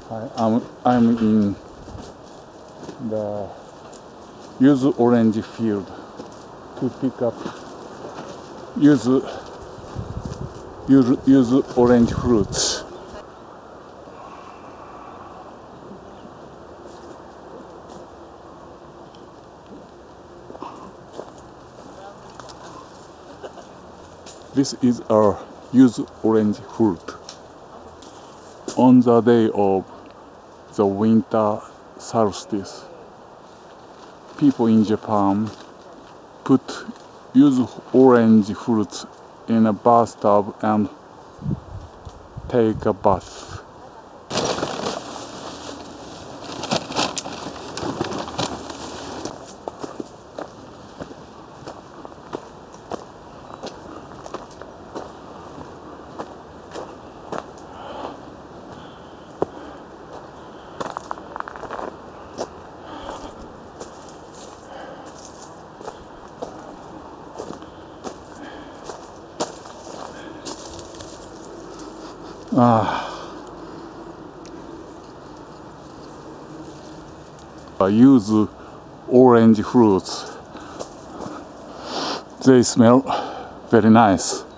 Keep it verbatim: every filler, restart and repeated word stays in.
Hi, I'm, I'm in the yuzu orange field to pick up yuzu, yuzu, yuzu orange fruits. This is our yuzu orange fruit. On the day of the winter solstice, people in Japan put yuzu orange fruits in a bathtub and take a bath. Ah, yuzu orange fruits. They smell very nice.